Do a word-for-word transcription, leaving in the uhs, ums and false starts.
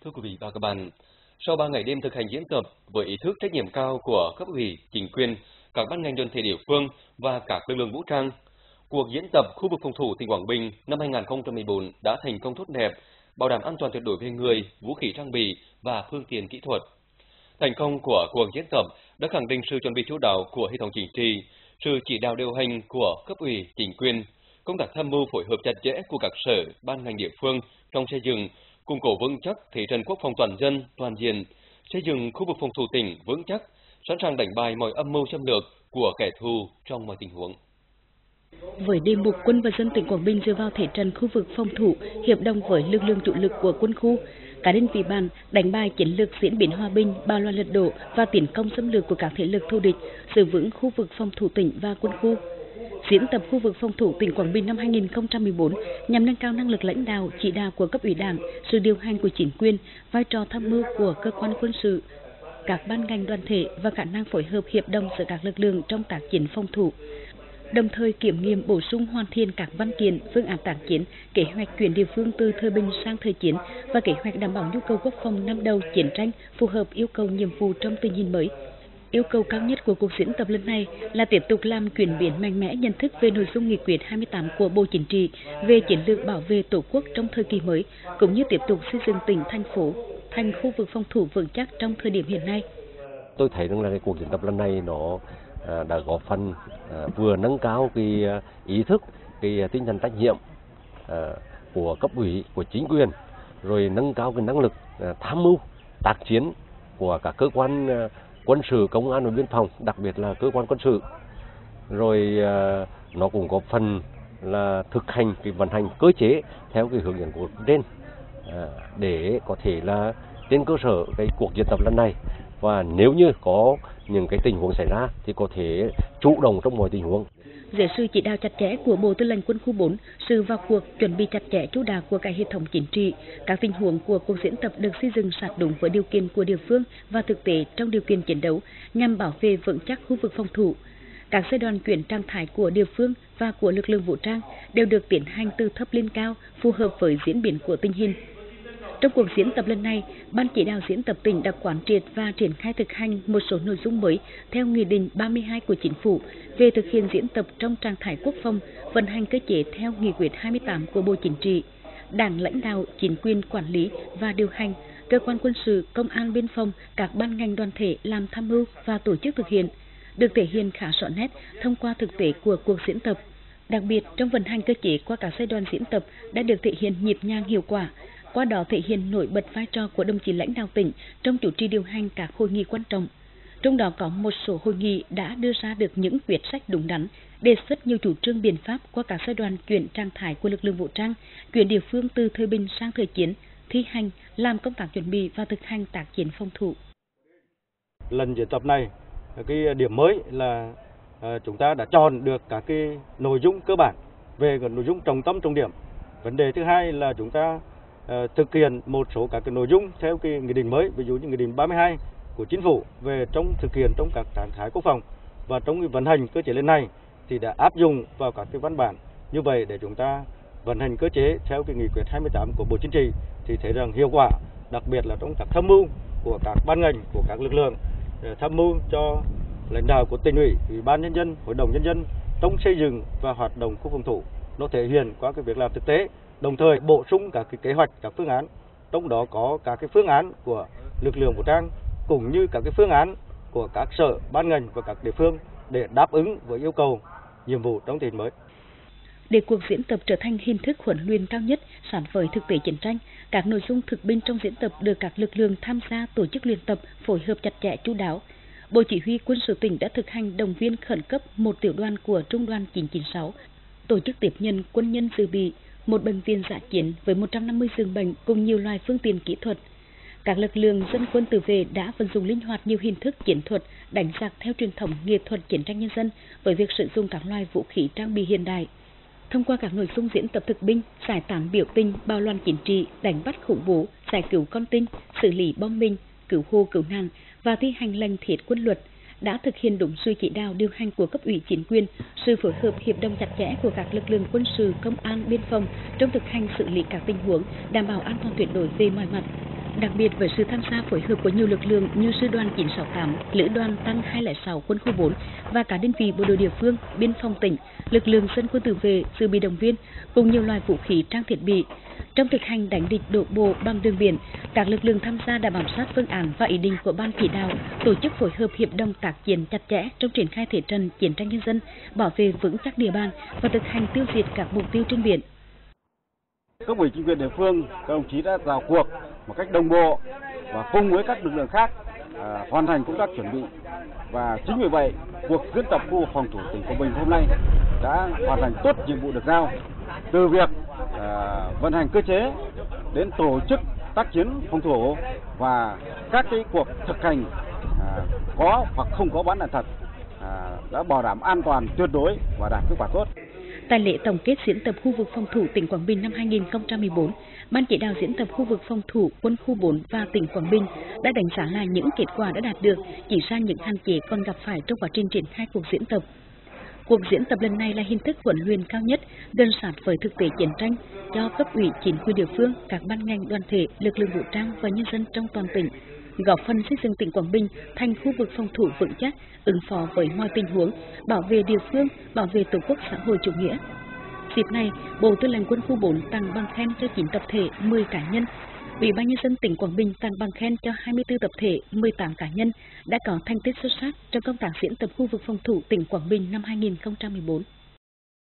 Thưa quý vị và các bạn, sau ba ngày đêm thực hành diễn tập với ý thức trách nhiệm cao của cấp ủy, chính quyền, các ban ngành đoàn thể địa phương và các lực lượng vũ trang, cuộc diễn tập khu vực phòng thủ tỉnh Quảng Bình năm hai nghìn không trăm mười bốn đã thành công tốt đẹp, bảo đảm an toàn tuyệt đối về người, vũ khí trang bị và phương tiện kỹ thuật. Thành công của cuộc diễn tập đã khẳng định sự chuẩn bị chu đáo của hệ thống chính trị, sự chỉ đạo điều hành của cấp ủy, chính quyền, công tác tham mưu phối hợp chặt chẽ của các sở, ban ngành địa phương trong xây dựng, củng cố vững chắc thế trận quốc phòng toàn dân, toàn diện, xây dựng khu vực phòng thủ tỉnh vững chắc, sẵn sàng đánh bại mọi âm mưu xâm lược của kẻ thù trong mọi tình huống. Với đề mục quân và dân tỉnh Quảng Bình dựa vào thế trận khu vực phòng thủ, hiệp đồng với lực lượng chủ lực của quân khu, các đơn vị bạn đánh bại chiến lược diễn biến hòa bình, bao loạn lật đổ và tiến công xâm lược của các thế lực thù địch, giữ vững khu vực phòng thủ tỉnh và quân khu. Diễn tập khu vực phòng thủ tỉnh Quảng Bình năm hai nghìn không trăm mười bốn nhằm nâng cao năng lực lãnh đạo, chỉ đạo của cấp ủy Đảng, sự điều hành của chính quyền, vai trò tham mưu của cơ quan quân sự, các ban ngành đoàn thể và khả năng phối hợp hiệp đồng giữa các lực lượng trong tác chiến phòng thủ. Đồng thời kiểm nghiệm bổ sung hoàn thiện các văn kiện, phương án tác chiến, kế hoạch chuyển địa phương từ thời bình sang thời chiến và kế hoạch đảm bảo nhu cầu quốc phòng năm đầu chiến tranh phù hợp yêu cầu nhiệm vụ trong tình hình mới. Yêu cầu cao nhất của cuộc diễn tập lần này là tiếp tục làm chuyển biến mạnh mẽ nhận thức về nội dung nghị quyết hai mươi tám của Bộ Chính trị về chiến lược bảo vệ Tổ quốc trong thời kỳ mới, cũng như tiếp tục xây dựng tỉnh, thành phố thành khu vực phòng thủ vững chắc trong thời điểm hiện nay. Tôi thấy rằng là cái cuộc diễn tập lần này nó đã góp phần vừa nâng cao cái ý thức, cái tinh thần trách nhiệm của cấp ủy, của chính quyền, rồi nâng cao cái năng lực tham mưu tác chiến của các cơ quan quân sự, công an và biên phòng, đặc biệt là cơ quan quân sự. Rồi nó cũng góp phần là thực hành cái vận hành cơ chế theo cái hướng dẫn của trên để có thể là trên cơ sở cái cuộc diễn tập lần này, và nếu như có những cái tình huống xảy ra thì có thể chủ động trong mọi tình huống. Dưới sự chỉ đạo chặt chẽ của Bộ Tư lệnh Quân khu bốn, sự vào cuộc chuẩn bị chặt chẽ chu đáo của cả hệ thống chính trị, các tình huống của cuộc diễn tập được xây dựng sát đúng với điều kiện của địa phương và thực tế trong điều kiện chiến đấu nhằm bảo vệ vững chắc khu vực phòng thủ. Các giai đoạn chuyển trạng thái của địa phương và của lực lượng vũ trang đều được tiến hành từ thấp lên cao, phù hợp với diễn biến của tình hình. Trong cuộc diễn tập lần này, Ban chỉ đạo diễn tập tỉnh đã quán triệt và triển khai thực hành một số nội dung mới theo Nghị định ba mươi hai của Chính phủ về thực hiện diễn tập trong trạng thái quốc phòng, vận hành cơ chế theo Nghị quyết hai mươi tám của Bộ Chính trị. Đảng lãnh đạo, chính quyền quản lý và điều hành, cơ quan quân sự, công an, biên phòng, các ban ngành đoàn thể làm tham mưu và tổ chức thực hiện, được thể hiện khá rõ nét thông qua thực tế của cuộc diễn tập. Đặc biệt, trong vận hành cơ chế qua các giai đoạn diễn tập đã được thể hiện nhịp nhàng, hiệu quả, qua đó thể hiện nổi bật vai trò của đồng chí lãnh đạo tỉnh trong chủ trì điều hành các hội nghị quan trọng. Trong đó có một số hội nghị đã đưa ra được những quyết sách đúng đắn, đề xuất nhiều chủ trương biện pháp qua các giai đoạn chuyển trạng thái của lực lượng vũ trang, chuyển địa phương từ thời bình sang thời chiến, thi hành, làm công tác chuẩn bị và thực hành tác chiến phòng thủ. Lần diễn tập này, cái điểm mới là chúng ta đã chọn được các cái nội dung cơ bản về cái nội dung trọng tâm trọng điểm. Vấn đề thứ hai là chúng ta uh, thực hiện một số các cái nội dung theo cái nghị định mới, ví dụ như nghị định ba mươi hai của Chính phủ về trong thực hiện trong các trạng thái quốc phòng, và trong cái vận hành cơ chế lần này thì đã áp dụng vào các cái văn bản như vậy để chúng ta vận hành cơ chế theo cái nghị quyết hai mươi tám của Bộ Chính trị thì thấy rằng hiệu quả, đặc biệt là trong các tham mưu của các ban ngành, của các lực lượng, tham mưu cho lãnh đạo của tỉnh ủy, ủy ban nhân dân, hội đồng nhân dân trong xây dựng và hoạt động khu phòng thủ, nó thể hiện qua cái việc làm thực tế, đồng thời bổ sung các cái kế hoạch, các phương án, trong đó có các cái phương án của lực lượng vũ trang cũng như các cái phương án của các sở, ban ngành và các địa phương để đáp ứng với yêu cầu nhiệm vụ trong tình hình mới. Để cuộc diễn tập trở thành hình thức huấn luyện cao nhất sát với thực tế chiến tranh, các nội dung thực binh trong diễn tập được các lực lượng tham gia tổ chức luyện tập phối hợp chặt chẽ chu đáo. Bộ Chỉ huy Quân sự tỉnh đã thực hành động viên khẩn cấp một tiểu đoàn của Trung đoàn chín chín sáu, tổ chức tiếp nhận quân nhân dự bị, một bệnh viện dã chiến với một trăm năm mươi giường bệnh cùng nhiều loại phương tiện kỹ thuật. Các lực lượng dân quân tự vệ đã vận dụng linh hoạt nhiều hình thức chiến thuật, đánh giặc theo truyền thống nghệ thuật chiến tranh nhân dân với việc sử dụng các loại vũ khí trang bị hiện đại. Thông qua các nội dung diễn tập thực binh, giải tán biểu tình, bao loạn chính trị, đánh bắt khủng bố, giải cứu con tin, xử lý bom mìn, cứu hộ cứu nạn và thi hành lệnh thiết quân luật, đã thực hiện đúng sự chỉ đạo điều hành của cấp ủy chính quyền, sự phối hợp hiệp đồng chặt chẽ của các lực lượng quân sự, công an, biên phòng trong thực hành xử lý các tình huống, đảm bảo an toàn tuyệt đối về mọi mặt. đặc biệt với sự tham gia phối hợp của nhiều lực lượng như sư đoàn chín sáu tám, lữ đoàn tăng hai không sáu quân khu bốn và cả đơn vị bộ đội địa phương, biên phòng tỉnh, lực lượng dân quân tự vệ, dự bị động viên cùng nhiều loại vũ khí trang thiết bị. Trong thực hành đánh địch đổ bộ bằng đường biển, các lực lượng tham gia đã bám sát phương án và ý định của ban chỉ đạo, tổ chức phối hợp hiệp đồng tác chiến chặt chẽ trong triển khai thể trận chiến tranh nhân dân, bảo vệ vững chắc địa bàn và thực hành tiêu diệt các mục tiêu trên biển. Cấp ủy chính quyền địa phương, các đồng chí đã vào cuộc một cách đồng bộ và cùng với các lực lượng khác à, hoàn thành công tác chuẩn bị, và chính vì vậy cuộc diễn tập khu vực phòng thủ tỉnh Quảng Bình hôm nay đã hoàn thành tốt nhiệm vụ được giao, từ việc à, vận hành cơ chế đến tổ chức tác chiến phòng thủ và các cái cuộc thực hành à, có hoặc không có bắn đạn thật à, đã bảo đảm an toàn tuyệt đối và đạt kết quả tốt. Tại lễ tổng kết diễn tập khu vực phòng thủ tỉnh Quảng Bình năm hai nghìn không trăm mười bốn, Ban chỉ đạo diễn tập khu vực phòng thủ quân khu bốn và tỉnh Quảng Bình đã đánh giá lại những kết quả đã đạt được, chỉ ra những hạn chế còn gặp phải trong quá trình triển khai cuộc diễn tập. Cuộc diễn tập lần này là hình thức huấn luyện cao nhất, gần sát với thực tế chiến tranh, cho cấp ủy chính quyền địa phương, các ban ngành đoàn thể, lực lượng vũ trang và nhân dân trong toàn tỉnh, góp phần xây dựng tỉnh Quảng Bình thành khu vực phòng thủ vững chắc, ứng phó với mọi tình huống, bảo vệ địa phương, bảo vệ tổ quốc xã hội chủ nghĩa. Dịp này, Bộ Tư lệnh Quân khu bốn tặng bằng khen cho chín tập thể, mười cá nhân. Ủy ban nhân dân tỉnh Quảng Bình tặng bằng khen cho hai mươi tư tập thể, mười tám cá nhân đã có thành tích xuất sắc trong công tác diễn tập khu vực phòng thủ tỉnh Quảng Bình năm hai nghìn không trăm mười bốn.